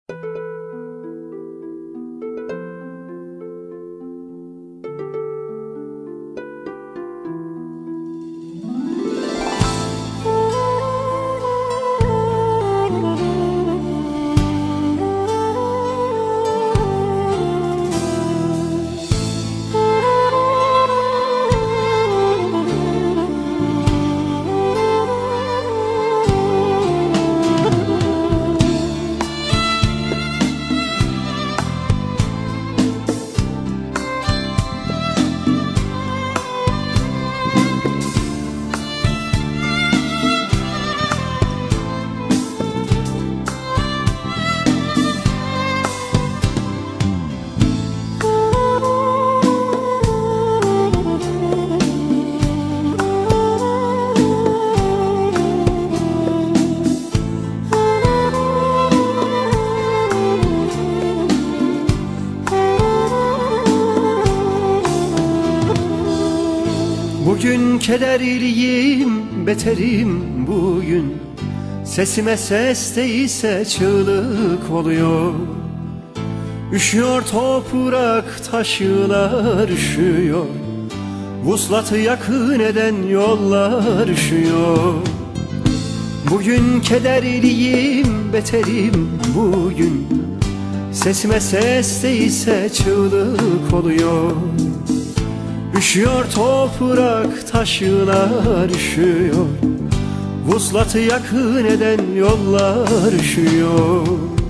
Bugün kederliyim, beterim bugün. Sesime ses değilse çığlık oluyor. Üşüyor toprak, taşlar üşüyor. Vuslatı yakın eden yollar üşüyor. Bugün kederliyim, beterim bugün. Sesime ses değilse çığlık oluyor. Üşüyor toprak, taşlar üşüyor. Vuslatı yakın eden yollar üşüyor.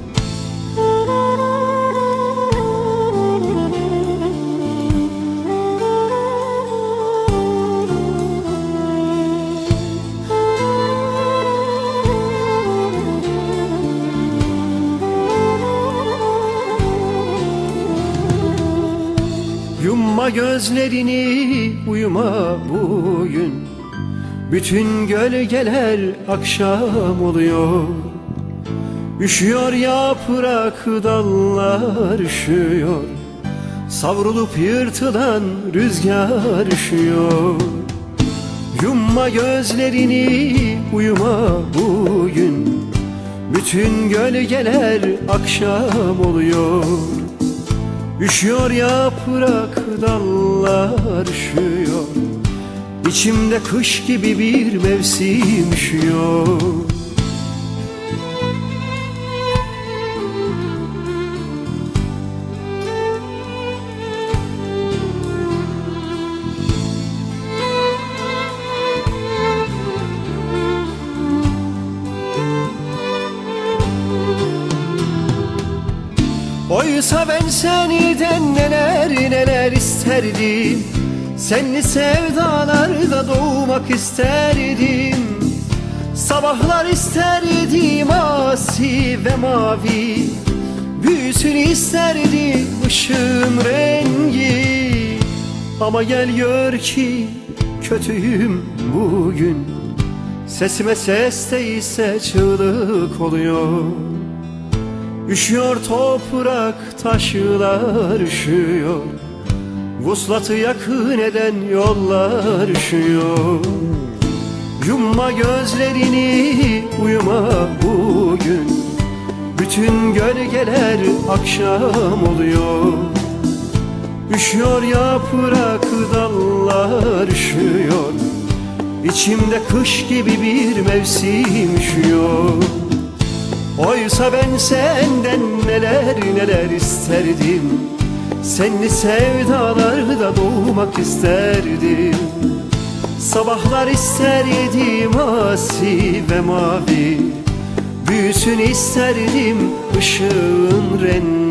Yumma gözlerini, uyuma bugün. Bütün gölgeler akşam oluyor. Üşüyor yaprak, dallar üşüyor. Savrulup yırtılan rüzgar üşüyor. Yumma gözlerini, uyuma bugün. Bütün gölgeler akşam oluyor. Üşüyor yaprak, dallar üşüyor. İçimde kış gibi bir mevsim üşüyor. Oysa ben seniden neler neler isterdim. Senli sevdalarda doğmak isterdim. Sabahlar isterdim asi ve mavi. Büyüsün isterdim ışığın rengi. Ama gel gör ki kötüyüm bugün. Sesime ses değilse çığlık oluyor. Üşüyor toprak, taşlar üşüyor. Vuslatı yakın eden yollar üşüyor. Yumma gözlerini, uyuma bugün. Bütün gölgeler akşam oluyor. Üşüyor yaprak, dallar üşüyor. İçimde kış gibi bir mevsim üşüyor. Oysa ben senden neler neler isterdim. Senli sevdalarda doğmak isterdim. Sabahlar isterdim asi ve mavi. Büyüsün isterdim ışığın rengi.